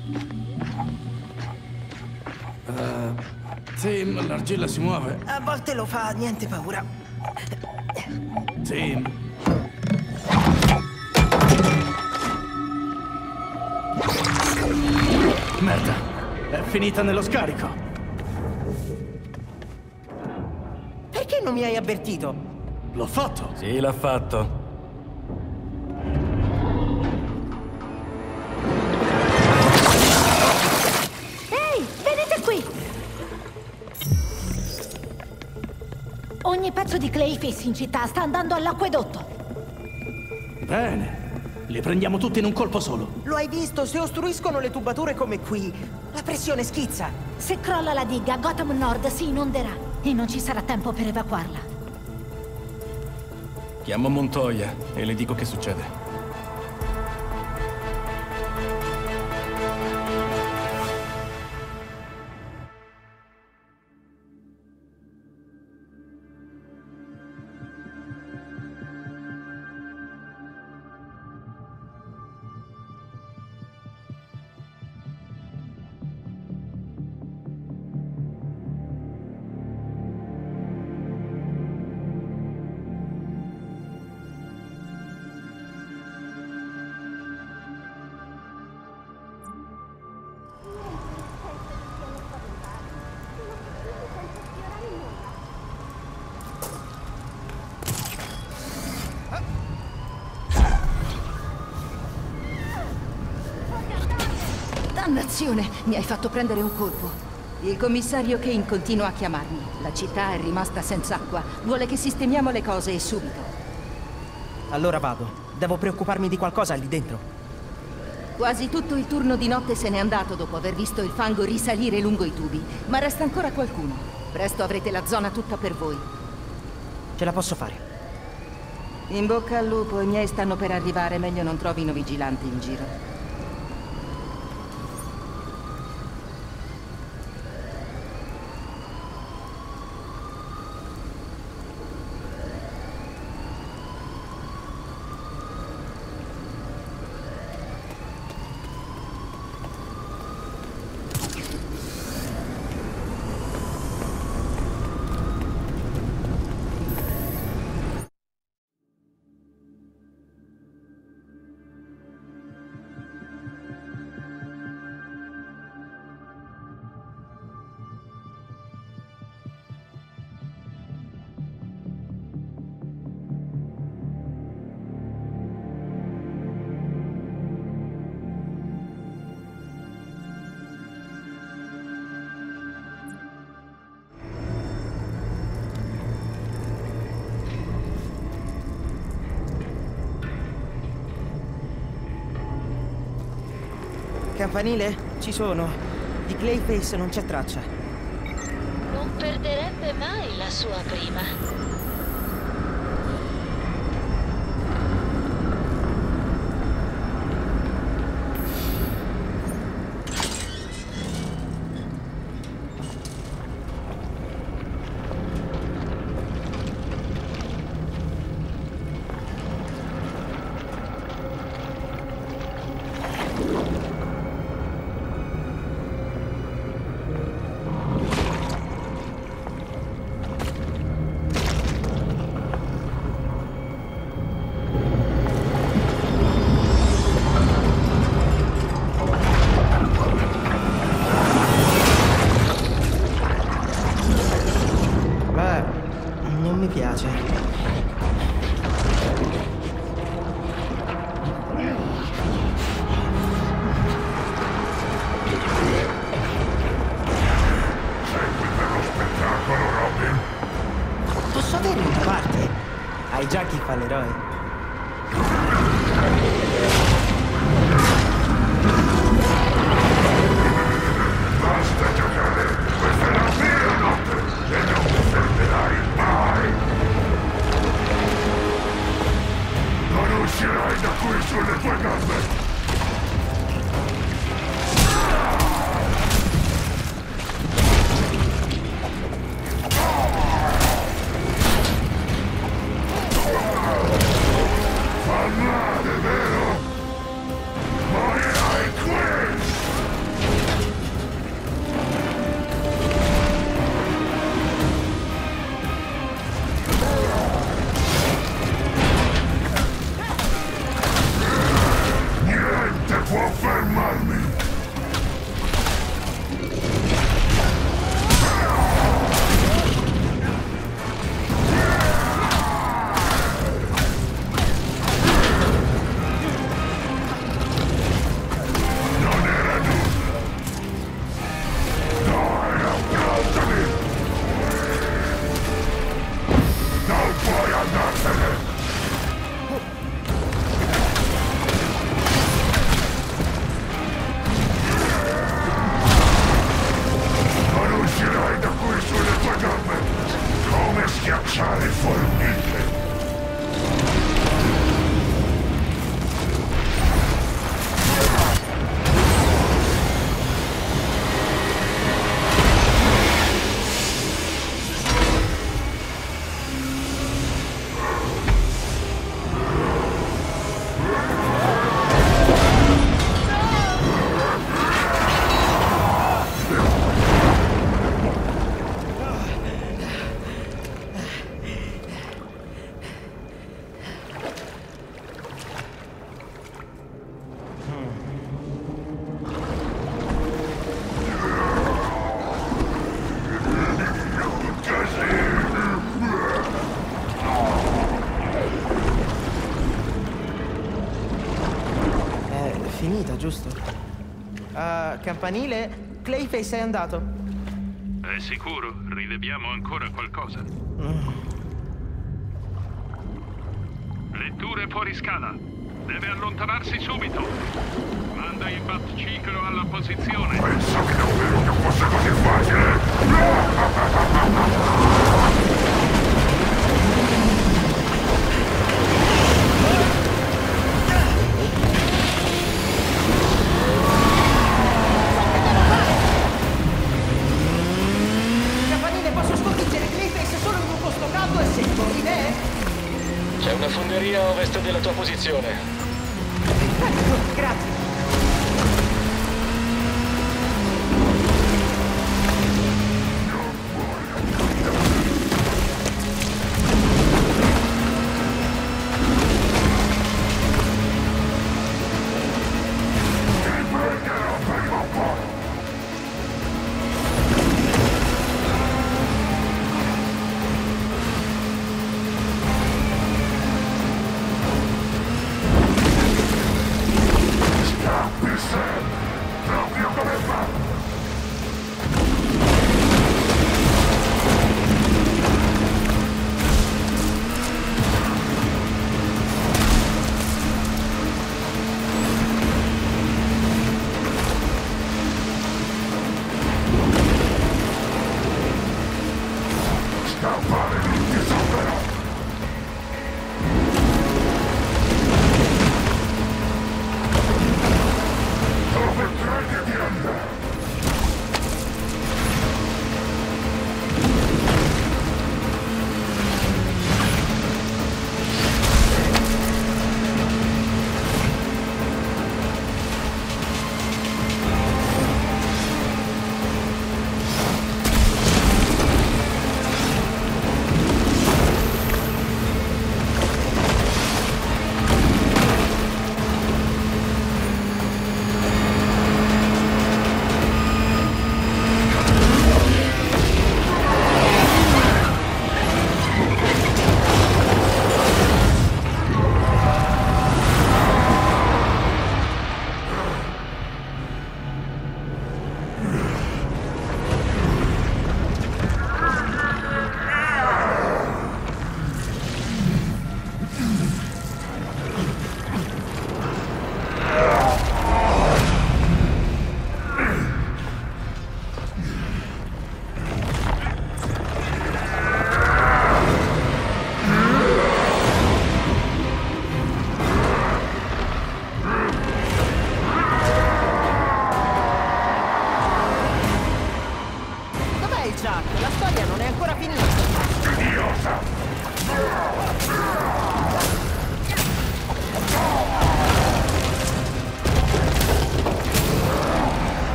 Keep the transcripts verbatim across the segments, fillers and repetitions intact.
Uh, Tim, l'argilla si muove. A volte lo fa, niente paura. Tim. Merda, è finita nello scarico. Perché non mi hai avvertito? L'ho fatto. Sì, l'ha fatto. Ehi, venite qui! Ogni pezzo di Clayface in città sta andando all'acquedotto. Bene. Li prendiamo tutti in un colpo solo. Lo hai visto? Se ostruiscono le tubature come qui, la pressione schizza. Se crolla la diga, Gotham Nord si inonderà e non ci sarà tempo per evacuarla. Chiamo Montoya e le dico che succede. Dannazione, mi hai fatto prendere un colpo. Il commissario Kane continua a chiamarmi. La città è rimasta senza acqua. Vuole che sistemiamo le cose e subito. Allora vado. Devo preoccuparmi di qualcosa lì dentro. Quasi tutto il turno di notte se n'è andato dopo aver visto il fango risalire lungo i tubi. Ma resta ancora qualcuno. Presto avrete la zona tutta per voi. Ce la posso fare. In bocca al lupo, i miei stanno per arrivare. Meglio non trovino vigilanti in giro. Campanile? Ci sono. Di Clayface non c'è traccia. Non perderebbe mai la sua prima. Hai già chi fa l'eroe. Basta giocare! Questa è la vera notte e non mi fermerai mai! Non uscirai da qui sulle tue gambe! Oh! fermarmi! Non era nulla! Dai, abbracciami! Non puoi andarsene! Non uscirai da qui sulle tue gambe! Come schiacciare formiche! È finita, giusto? Ah, campanile? Clayface è andato? È sicuro? Rileviamo ancora qualcosa. Letture fuori scala. Deve allontanarsi subito. Manda il Batciclo alla posizione. Penso che davvero che fosse così facile! Campanile, posso sconfiggere Clayface solo in un posto caldo e secco, idee? C'è una fonderia a ovest della tua posizione. Ecco, grazie.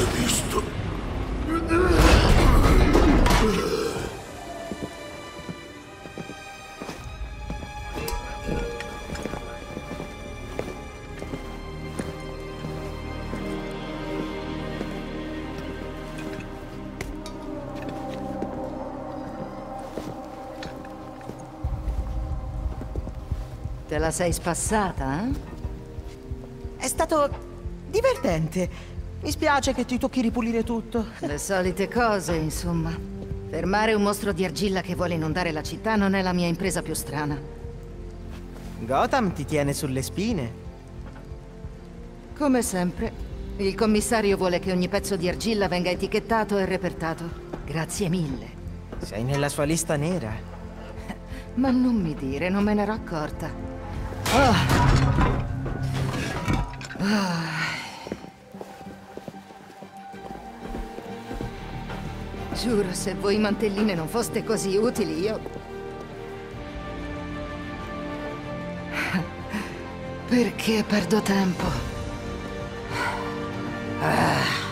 avete visto? Te la sei spassata, eh? È stato divertente. Mi spiace che ti tocchi ripulire tutto. Le solite cose, insomma. Fermare un mostro di argilla che vuole inondare la città non è la mia impresa più strana. Gotham ti tiene sulle spine. Come sempre, il commissario vuole che ogni pezzo di argilla venga etichettato e repertato. Grazie mille. Sei nella sua lista nera. Ma non mi dire, non me ne ero accorta. Oh. Oh. Giuro, se voi mantelline non foste così utili, io... Perché perdo tempo? Ah.